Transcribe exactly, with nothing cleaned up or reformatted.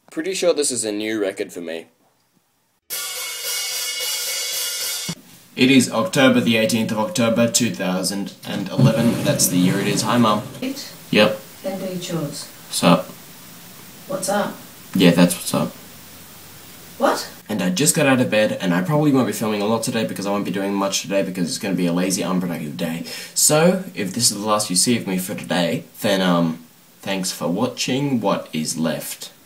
Pretty sure this is a new record for me. It is October the eighteenth of October two thousand eleven. That's the year it is. Hi, Mum. It? Yep. Then do your chores. What's up? What's up? Yeah, that's what's up. What? And I just got out of bed, and I probably won't be filming a lot today because I won't be doing much today because it's going to be a lazy, unproductive day. So, if this is the last you see of me for today, then, um, thanks for watching what is left.